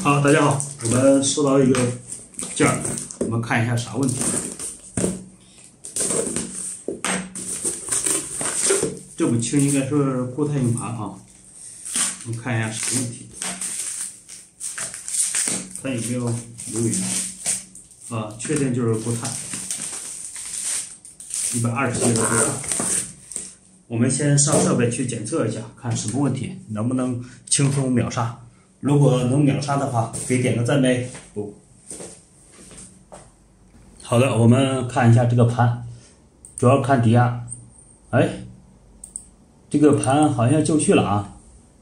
好，大家好，我们收到一个件儿，我们看一下啥问题。这不轻应该是固态硬盘啊，我们看一下啥问题，看有没有留言啊，确定就是固态，120G的固态。我们先上设备去检测一下，看什么问题，能不能轻松秒杀。如果能秒杀的话，给点个赞呗。不，好的，我们看一下这个盘，主要看底下，哎，这个盘好像就绪了啊，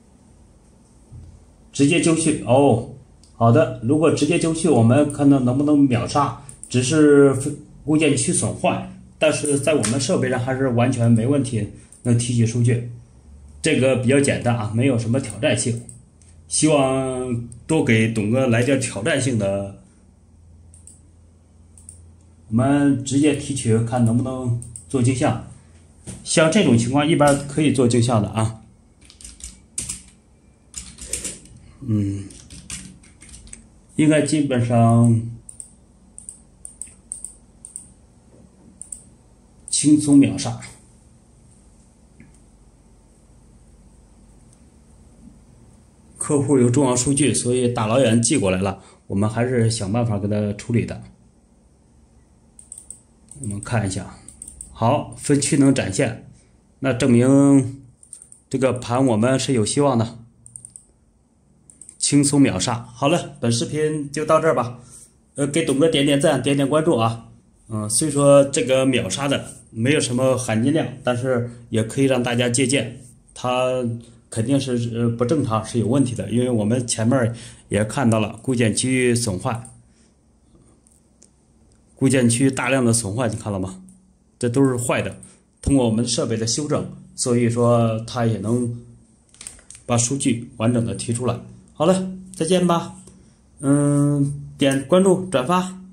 直接就绪哦。好的，如果直接就绪，我们看到能不能秒杀，只是固件区损坏，但是在我们设备上还是完全没问题，能提取数据。这个比较简单啊，没有什么挑战性。希望多给董哥来点挑战性的，我们直接提取看能不能做镜像。像这种情况一般可以做镜像的啊。应该基本上轻松秒杀。客户有重要数据，所以大老远寄过来了，我们还是想办法给他处理的。我们看一下，好，分区能展现，那证明这个盘我们是有希望的，轻松秒杀。好了，本视频就到这儿吧。给董哥点点赞，点点关注啊。虽说这个秒杀的没有什么含金量，但是也可以让大家借鉴，它肯定是不正常，是有问题的，因为我们前面也看到了固件区损坏，固件区大量的损坏，你看了吗？这都是坏的。通过我们设备的修正，所以说它也能把数据完整的提出来。好了，再见吧。点关注转发。